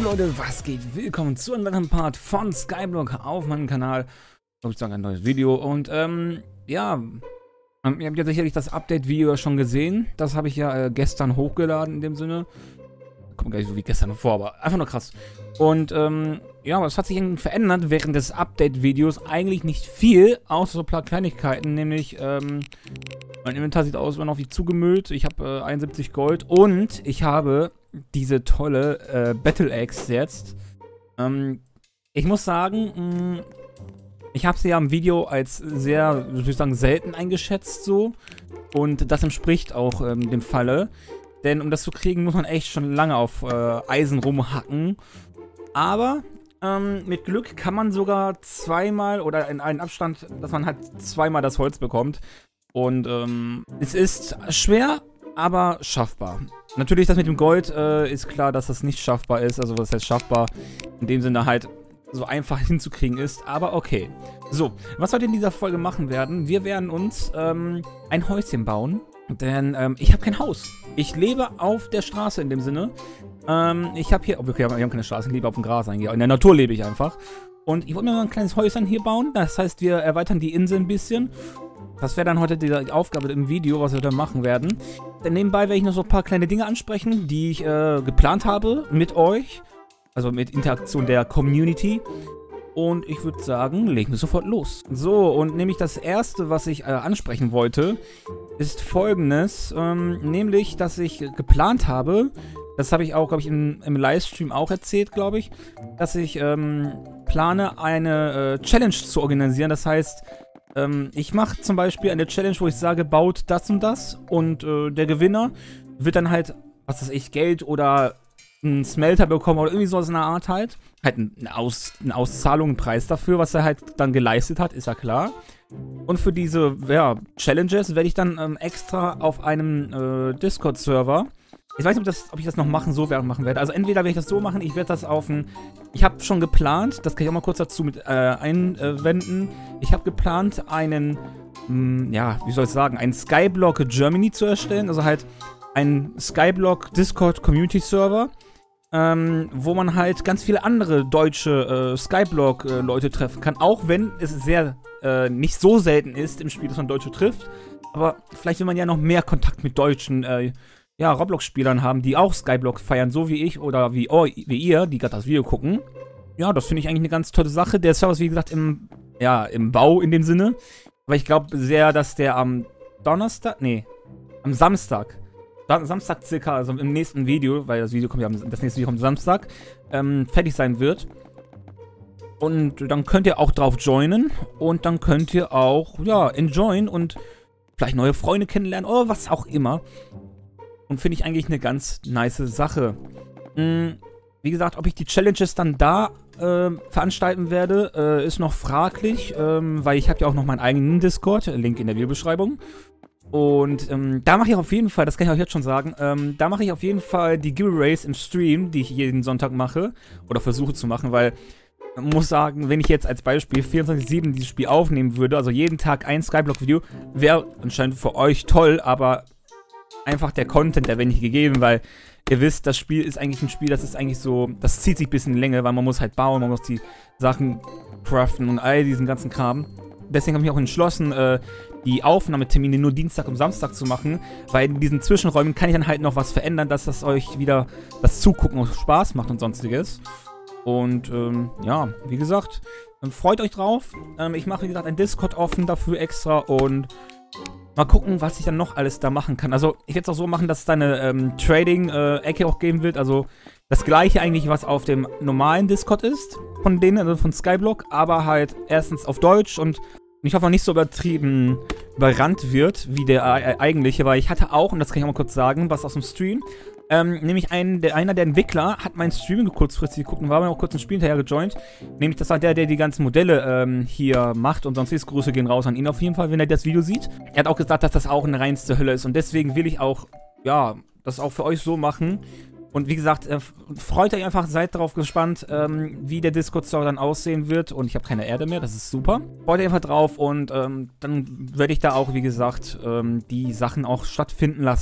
Leute, was geht? Willkommen zu einem weiteren Part von Skyblock auf meinem Kanal. Ich würde sagen, ein neues Video. Und ja, ihr habt ja sicherlich das Update-Video schon gesehen. Das habe ich ja gestern hochgeladen in dem Sinne. Kommt gar nicht so wie gestern vor, aber einfach nur krass. Und ja, was hat sich verändert während des Update-Videos? Eigentlich nicht viel, außer so ein paar Kleinigkeiten. Nämlich, mein Inventar sieht aus, immer noch wie zugemüllt. Ich habe 71 Gold und ich habe diese tolle Battle Axe jetzt. Ich muss sagen, ich habe sie ja im Video als sehr, würde ich sagen, selten eingeschätzt so. Und das entspricht auch dem Falle. Denn um das zu kriegen, muss man echt schon lange auf Eisen rumhacken. Aber mit Glück kann man sogar zweimal oder in einem Abstand, dass man halt zweimal das Holz bekommt. Und es ist schwer, aber schaffbar. Natürlich, das mit dem Gold ist klar, dass das nicht schaffbar ist. Also was heißt schaffbar? In dem Sinne halt so einfach hinzukriegen ist. Aber okay. So, was wir in dieser Folge machen werden, wir werden uns ein Häuschen bauen. Denn ich habe kein Haus. Ich lebe auf der Straße in dem Sinne. Ich habe hier, okay, wir haben keine Straße, ich lebe auf dem Gras eigentlich. In der Natur lebe ich einfach. Und ich wollte mir mal ein kleines Häuschen hier bauen. Das heißt, wir erweitern die Insel ein bisschen. Das wäre dann heute die Aufgabe im Video, was wir da machen werden. Denn nebenbei werde ich noch so ein paar kleine Dinge ansprechen, die ich geplant habe mit euch. Also mit Interaktion der Community. Und ich würde sagen, legen wir sofort los. So, und nämlich das erste, was ich ansprechen wollte, ist folgendes. Nämlich, dass ich geplant habe, das habe ich auch, glaube ich, im Livestream auch erzählt, glaube ich, dass ich plane, eine Challenge zu organisieren. Das heißt, ich mache zum Beispiel eine Challenge, wo ich sage, baut das und das. Und der Gewinner wird dann halt, was weiß ich, Geld oder einen Smelter bekommen oder irgendwie sowas in der Art halt. Halt eine Auszahlung, einen Preis dafür, was er halt dann geleistet hat, ist ja klar. Und für diese, ja, Challenges werde ich dann extra auf einem Discord-Server. Ich weiß nicht, ob ich das noch machen werde. Also entweder werde ich das so machen, ich werde das auf ein... Ich habe schon geplant, das kann ich auch mal kurz dazu mit einwenden. Ich habe geplant, einen, ja, wie soll ich sagen, einen Skyblock Germany zu erstellen. Also halt ein Skyblock Discord Community Server, wo man halt ganz viele andere deutsche Skyblock-Leute treffen kann. Auch wenn es sehr nicht so selten ist im Spiel, dass man Deutsche trifft. Aber vielleicht will man ja noch mehr Kontakt mit deutschen ja, Roblox-Spielern haben, die auch Skyblock feiern, so wie ich oder wie ihr, die gerade das Video gucken. Ja, das finde ich eigentlich eine ganz tolle Sache. Der Server ist, wie gesagt, im Bau in dem Sinne. Aber ich glaube sehr, dass der am Donnerstag, nee, am Samstag circa, also im nächsten Video, weil das nächste Video kommt Samstag, fertig sein wird. Und dann könnt ihr auch drauf joinen und dann könnt ihr auch, ja, enjoyen und vielleicht neue Freunde kennenlernen oder was auch immer. Und finde ich eigentlich eine ganz nice Sache. Wie gesagt, ob ich die Challenges dann da veranstalten werde, ist noch fraglich, weil ich habe ja auch noch meinen eigenen Discord, Link in der Videobeschreibung. Und da mache ich auf jeden Fall, das kann ich euch jetzt schon sagen, da mache ich auf jeden Fall die Giveaways im Stream, die ich jeden Sonntag mache oder versuche zu machen, weil man muss sagen, wenn ich jetzt als Beispiel 24/7 dieses Spiel aufnehmen würde, also jeden Tag ein Skyblock-Video, wäre anscheinend für euch toll, aber einfach der Content, der wäre nicht gegeben, weil ihr wisst, das Spiel ist eigentlich ein Spiel, das ist eigentlich so, das zieht sich ein bisschen in Länge, weil man muss halt bauen, man muss die Sachen craften und all diesen ganzen Kram. Deswegen habe ich mich auch entschlossen, die Aufnahmetermine nur Dienstag und Samstag zu machen, weil in diesen Zwischenräumen kann ich dann halt noch was verändern, dass das euch wieder das Zugucken auch Spaß macht und sonstiges. Und ja, wie gesagt, freut euch drauf. Ich mache, wie gesagt, ein Discord offen dafür extra und mal gucken, was ich dann noch alles da machen kann. Also, ich werde es auch so machen, dass es da eine Trading-Ecke auch geben wird. Also, das gleiche eigentlich, was auf dem normalen Discord ist, von denen, also von Skyblock, aber halt erstens auf Deutsch und ich hoffe auch nicht so übertrieben überrannt wird, wie der eigentliche, weil ich hatte auch, und das kann ich auch mal kurz sagen, was aus dem Stream, nämlich einer der Entwickler hat meinen Stream kurzfristig geguckt und war mir auch kurz ein Spiel hinterher gejoint. Nämlich, das war der die ganzen Modelle hier macht und sonstiges. Grüße gehen raus an ihn auf jeden Fall, wenn er das Video sieht. Er hat auch gesagt, dass das auch eine reinste Hölle ist und deswegen will ich auch, ja, das auch für euch so machen. Und wie gesagt, freut euch einfach, seid darauf gespannt, wie der Discord-Server dann aussehen wird. Und ich habe keine Erde mehr, das ist super. Freut euch einfach drauf und dann werde ich da auch, wie gesagt, die Sachen auch stattfinden lassen.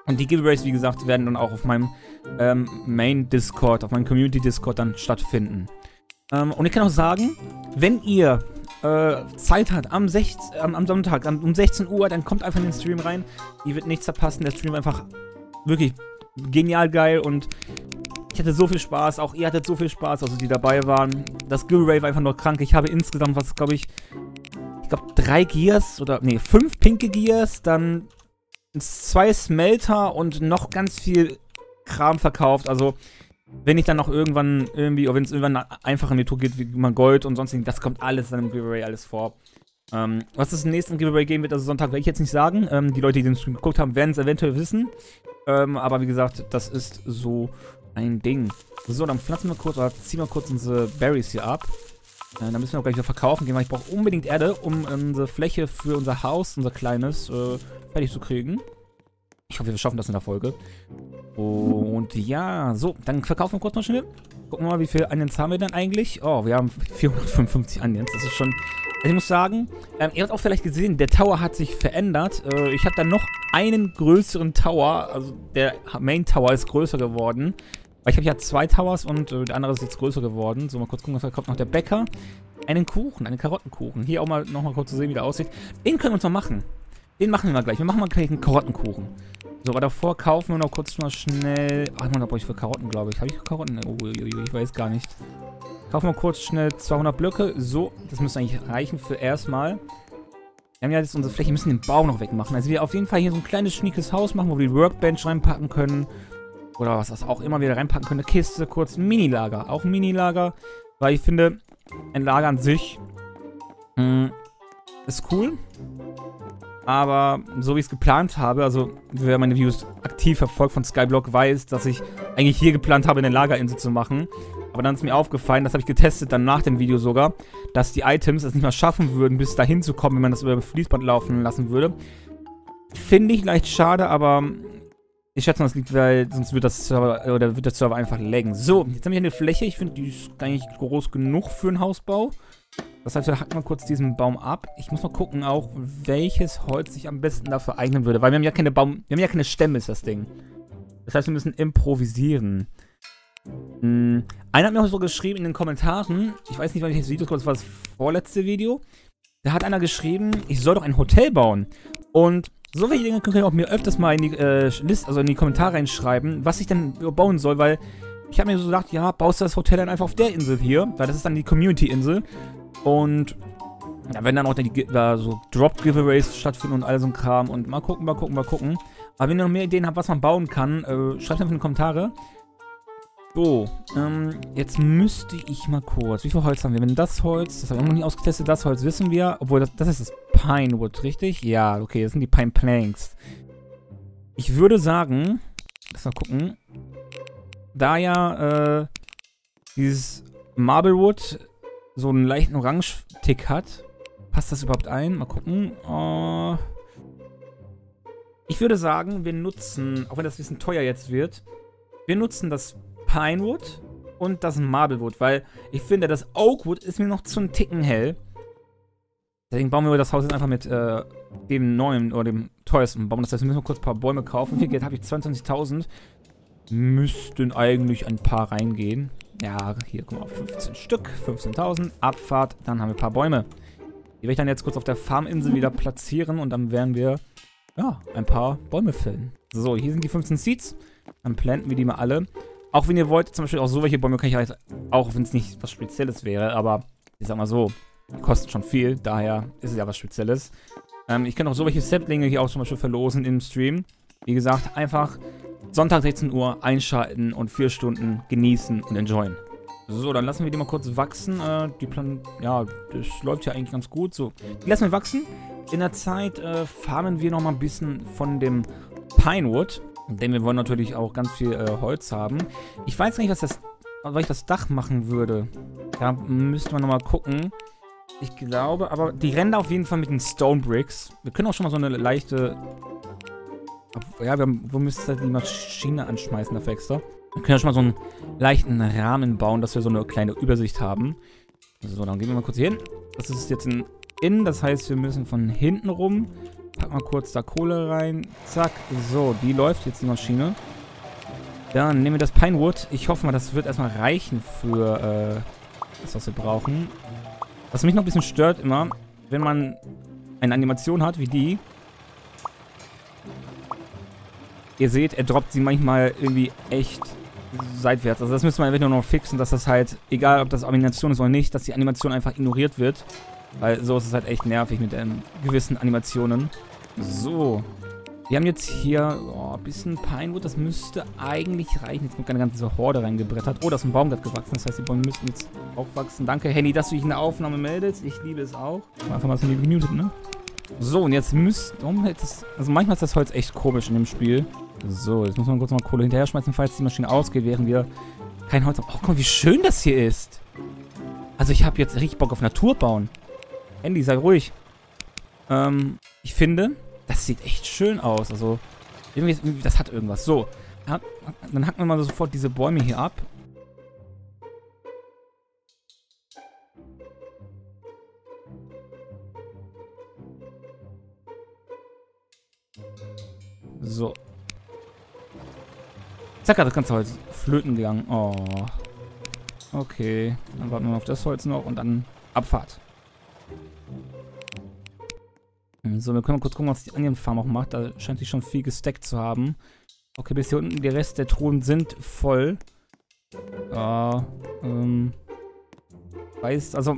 Und die Giveaways, wie gesagt, werden dann auch auf meinem Main Discord, auf meinem Community Discord dann stattfinden. Und ich kann auch sagen, wenn ihr Zeit habt am Sonntag um 16 Uhr, dann kommt einfach in den Stream rein. Ihr wird nichts verpassen. Der Stream war einfach wirklich genial geil und ich hatte so viel Spaß. Auch ihr hattet so viel Spaß, also die dabei waren. Das Giveaway war einfach nur krank. Ich habe insgesamt, was glaube ich 3 Gears oder, nee, 5 pinke Gears, dann 2 Smelter und noch ganz viel Kram verkauft. Also, wenn ich dann noch irgendwann irgendwie, oder wenn es irgendwann einfach in die Tour geht, wie man Gold und sonstiges, das kommt alles dann im Giveaway, alles vor. Was es im nächsten Giveaway geben wird, also Sonntag, werde ich jetzt nicht sagen. Die Leute, die den Stream geguckt haben, werden es eventuell wissen. Aber wie gesagt, das ist so ein Ding. So, dann pflanzen wir kurz, oder ziehen wir kurz unsere Berries hier ab. Dann müssen wir auch gleich wieder verkaufen gehen, weil ich brauche unbedingt Erde, um unsere Fläche für unser Haus, unser kleines, fertig zu kriegen. Ich hoffe, wir schaffen das in der Folge. Und ja, so, dann verkaufen wir kurz mal schnell. Gucken wir mal, wie viel Onions haben wir denn eigentlich? Oh, wir haben 455 Onions. Das ist schon... Also ich muss sagen, ihr habt auch vielleicht gesehen, der Tower hat sich verändert. Ich habe dann noch einen größeren Tower. Also der Main Tower ist größer geworden. Weil ich habe ja 2 Towers und der andere ist jetzt größer geworden. So, mal kurz gucken, was da kommt. Noch der Bäcker. Einen Kuchen, einen Karottenkuchen. Hier auch mal noch mal kurz zu sehen, wie der aussieht. Den können wir uns noch machen. Den machen wir mal gleich. Wir machen mal gleich einen Karottenkuchen. So, aber davor kaufen wir noch kurz mal schnell... Ach, man, da brauche ich für Karotten, glaube ich. Habe ich Karotten? Oh, ich weiß gar nicht. Kaufen wir kurz schnell 200 Blöcke. So, das müsste eigentlich reichen für erstmal. Wir haben ja jetzt unsere Fläche, müssen den Baum noch wegmachen. Also wir auf jeden Fall hier so ein kleines, schniekes Haus machen, wo wir die Workbench reinpacken können. Oder was das auch immer wieder reinpacken können. Eine Kiste, kurz ein Mini-Lager. Auch ein Mini-Lager. Weil ich finde, ein Lager an sich ist cool. Aber so wie ich es geplant habe, also wer meine Videos aktiv verfolgt von Skyblock, weiß, dass ich eigentlich hier geplant habe, eine Lagerinsel zu machen. Aber dann ist mir aufgefallen, das habe ich getestet, dann nach dem Video sogar, dass die Items es nicht mehr schaffen würden, bis dahin zu kommen, wenn man das über das Fließband laufen lassen würde. Finde ich leicht schade, aber ich schätze mal, das liegt, weil sonst wird das Server, oder wird der Server einfach laggen. So, jetzt haben wir hier eine Fläche. Ich finde, die ist eigentlich groß genug für einen Hausbau. Das heißt, wir hacken mal kurz diesen Baum ab. Ich muss mal gucken auch, welches Holz sich am besten dafür eignen würde. Weil wir haben ja keine wir haben ja keine Stämme, ist das Ding. Das heißt, wir müssen improvisieren. Einer hat mir auch so geschrieben in den Kommentaren, ich weiß nicht, wann ich das Video, das war das vorletzte Video. Da hat einer geschrieben, ich soll doch ein Hotel bauen. Und so welche Dinge könnt ihr auch mir öfters mal in die Liste, also in die Kommentare reinschreiben, was ich denn bauen soll, weil ich habe mir so gedacht, ja, baust du das Hotel dann einfach auf der Insel hier, weil das ist dann die Community-Insel. Und da werden dann auch so Drop-Giveaways stattfinden und all so ein Kram. Und mal gucken. Aber wenn ihr noch mehr Ideen habt, was man bauen kann, schreibt einfach in die Kommentare. So, jetzt müsste ich mal kurz. Wie viel Holz haben wir? Wenn das Holz, das haben wir noch nie ausgetestet, das Holz wissen wir. Obwohl, das ist das Pinewood, richtig? Ja, okay, das sind die Pine Planks. Ich würde sagen, lass mal gucken. Da ja, dieses Marblewood so einen leichten Orange-Tick hat, passt das überhaupt ein? Mal gucken. Ich würde sagen, wir nutzen, auch wenn das ein bisschen teuer jetzt wird, wir nutzen das Pinewood und das Marblewood, weil ich finde, das Oakwood ist mir noch zu ein Ticken hell. Deswegen bauen wir das Haus jetzt einfach mit dem neuen oder dem teuersten Baum. Das heißt, wir müssen kurz ein paar Bäume kaufen. Wie viel Geld habe ich? 22.000. Müssten eigentlich ein paar reingehen. Ja, hier, guck mal, 15 Stück, 15.000, Abfahrt, dann haben wir ein paar Bäume. Die werde ich dann jetzt kurz auf der Farminsel wieder platzieren und dann werden wir, ja, ein paar Bäume fällen. So, hier sind die 15 Seeds, dann planten wir die mal alle. Auch wenn ihr wollt, zum Beispiel auch so welche Bäume kann ich halt, auch wenn es nicht was Spezielles wäre, aber ich sag mal so, die kosten schon viel, daher ist es ja was Spezielles. Ich kann auch so welche Saplinge hier auch zum Beispiel verlosen im Stream. Wie gesagt, einfach Sonntag 16 Uhr einschalten und 4 Stunden genießen und enjoyen. So, dann lassen wir die mal kurz wachsen. Ja, das läuft ja eigentlich ganz gut. So, die lassen wir wachsen. In der Zeit farmen wir noch mal ein bisschen von dem Pinewood. Denn wir wollen natürlich auch ganz viel Holz haben. Ich weiß gar nicht, was ich das Dach machen würde. Da müsste man noch mal gucken. Ich glaube, aber die rennen da auf jeden Fall mit den Stone Bricks. Wir können auch schon mal so eine leichte... Ja, wo müsste ihr die Maschine anschmeißen, dafür extra? Wir können ja schon mal so einen leichten Rahmen bauen, dass wir so eine kleine Übersicht haben. So, dann gehen wir mal kurz hier hin. Das ist jetzt ein Innen, das heißt, wir müssen von hinten rum ein pack mal kurz da Kohle rein. Zack. So, die läuft jetzt, die Maschine. Dann nehmen wir das Pinewood. Ich hoffe mal, das wird erstmal reichen für das, was wir brauchen. Was mich noch ein bisschen stört immer, wenn man eine Animation hat wie die. Ihr seht, er droppt sie manchmal irgendwie echt seitwärts. Also das müssen wir eventuell noch fixen, dass das halt, egal ob das Animation ist oder nicht, dass die Animation einfach ignoriert wird. Weil so ist es halt echt nervig mit gewissen Animationen. So. Wir haben jetzt hier ein bisschen Pinewood. Das müsste eigentlich reichen. Jetzt kommt eine ganze Horde reingebrettert. Oh, da ist ein Baum gerade gewachsen. Das heißt, die Bäume müssen jetzt auch wachsen. Danke, Henny, dass du dich in der Aufnahme meldest. Ich liebe es auch. Einfach mal so gemutet, ne? So, und jetzt also manchmal ist das Holz echt komisch in dem Spiel. So, jetzt muss man kurz mal Kohle hinterher schmeißen, falls die Maschine ausgeht, während wir kein Holz haben. Oh, guck mal, wie schön das hier ist. Also ich habe jetzt richtig Bock auf Natur bauen. Andy, sei ruhig. Ich finde, das sieht echt schön aus. Also, irgendwie, das hat irgendwas. So, dann hacken wir mal sofort diese Bäume hier ab. So. Zack, hat das ganze Holz flöten gegangen. Oh. Okay. Dann warten wir auf das Holz noch und dann Abfahrt. So, wir können mal kurz gucken, was die Onion Farm auch macht. Da scheint sich schon viel gestackt zu haben. Okay, bis hier unten, der Rest der Truhen sind voll. Also,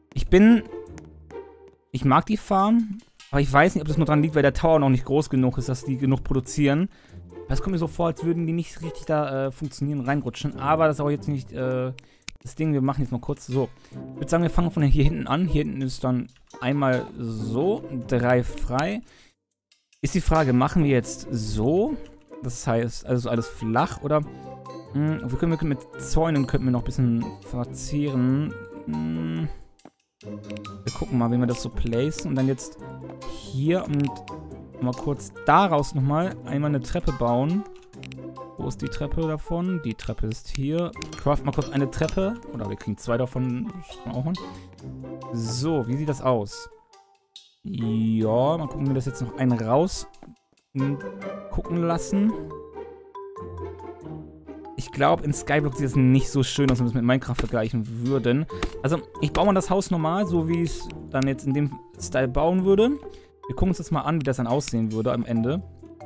ich mag die Farm, aber ich weiß nicht, ob das nur dran liegt, weil der Tower noch nicht groß genug ist, dass die genug produzieren. Es kommt mir so vor, als würden die nicht richtig da funktionieren, reinrutschen. Aber das ist auch jetzt nicht das Ding. Wir machen jetzt mal kurz so. Ich würde sagen, wir fangen von hier hinten an. Hier hinten ist dann einmal so, 3 frei. Ist die Frage, machen wir jetzt so? Das heißt, also alles flach oder... wir können mit Zäunen könnten wir noch ein bisschen verzieren. Wir gucken mal, wie wir das so placen. Und dann jetzt hier und mal kurz daraus nochmal einmal eine Treppe bauen. Wo ist die Treppe davon? Die Treppe ist hier. Craft mal kurz eine Treppe. Oder wir kriegen 2 davon. Das kann man auch machen. So, wie sieht das aus? Ja, mal gucken, ob wir das jetzt noch einen raus gucken lassen. Ich glaube, in Skyblock sieht es nicht so schön aus, wenn wir es mit Minecraft vergleichen würden. Also, ich baue mal das Haus normal, so wie ich es dann jetzt in dem Style bauen würde. Wir gucken uns das mal an, wie das dann aussehen würde am Ende.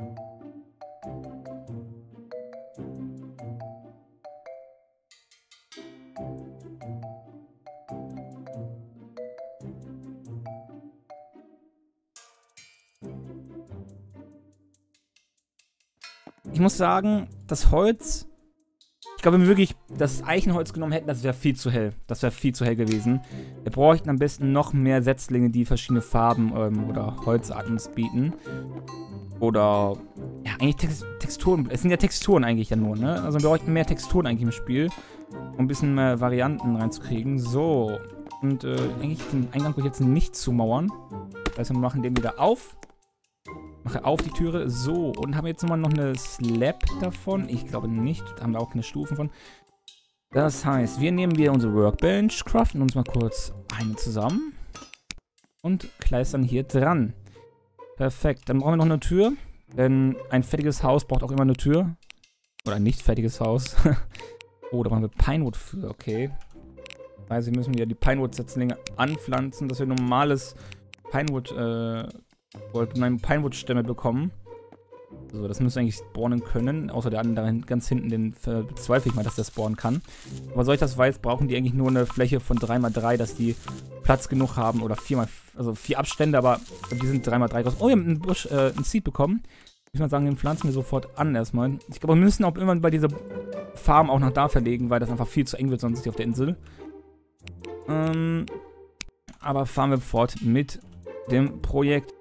Ich muss sagen, das Holz... Ich glaube, wenn wir wirklich das Eichenholz genommen hätten, das wäre viel zu hell. Das wäre viel zu hell gewesen. Wir bräuchten am besten noch mehr Setzlinge, die verschiedene Farben oder Holzarten bieten. Oder, ja, eigentlich Texturen. Es sind ja Texturen eigentlich ja nur, ne? Also wir bräuchten mehr Texturen eigentlich im Spiel, um ein bisschen mehr Varianten reinzukriegen. So. Und eigentlich den Eingang will ich jetzt nicht zumauern. Das heißt, wir machen den wieder auf. Mache auf die Türe. So, und haben wir jetzt nochmal noch eine Slab davon? Ich glaube nicht. Da haben wir auch keine Stufen von. Das heißt, wir nehmen wieder unsere Workbench, craften uns mal kurz eine zusammen und kleistern hier dran. Perfekt. Dann brauchen wir noch eine Tür, denn ein fertiges Haus braucht auch immer eine Tür. Oder ein nicht fertiges Haus. Oh, da brauchen wir Pinewood für, okay. Also wir müssen wieder die Pinewood-Setzlinge anpflanzen, dass wir normales Pinewood, Pinewood-Stämme bekommen. So, das müsste eigentlich spawnen können. Außer der andere ganz hinten, den bezweifle ich mal, dass der spawnen kann. Aber soweit ich das weiß, brauchen die eigentlich nur eine Fläche von 3×3, dass die Platz genug haben. Oder 4 Abstände, aber die sind 3×3 groß. Oh, wir haben einen Busch, einen Seed bekommen. Ich würde sagen, den pflanzen wir sofort an erstmal. Ich glaube, wir müssen auch irgendwann bei dieser Farm auch nach da verlegen, weil das einfach viel zu eng wird, sonst hier auf der Insel. Aber fahren wir fort mit dem Projekt.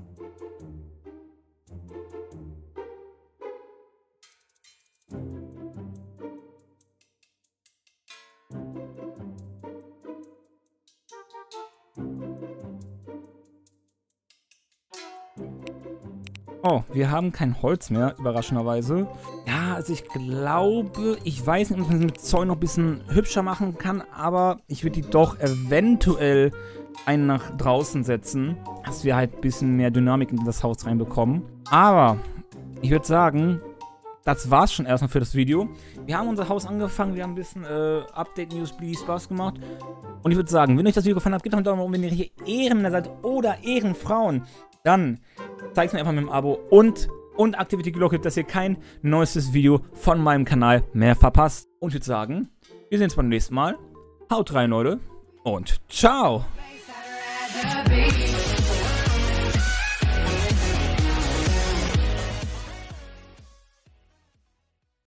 Oh, wir haben kein Holz mehr, überraschenderweise. Ja, also ich glaube, ich weiß nicht, ob man es mit Zäunen noch ein bisschen hübscher machen kann, aber ich würde die doch eventuell einen nach draußen setzen, dass wir halt ein bisschen mehr Dynamik in das Haus reinbekommen. Aber ich würde sagen, das war's schon erstmal für das Video. Wir haben unser Haus angefangen, wir haben ein bisschen Update-News, Spaß gemacht. Und ich würde sagen, wenn euch das Video gefallen hat, gebt doch einen Daumen nach oben, wenn ihr hier Ehrenmänner seid oder Ehrenfrauen. Dann zeigt es mir einfach mit dem Abo und aktiviert die Glocke, dass ihr kein neuestes Video von meinem Kanal mehr verpasst. Und ich würde sagen, wir sehen uns beim nächsten Mal. Haut rein, Leute. Und ciao!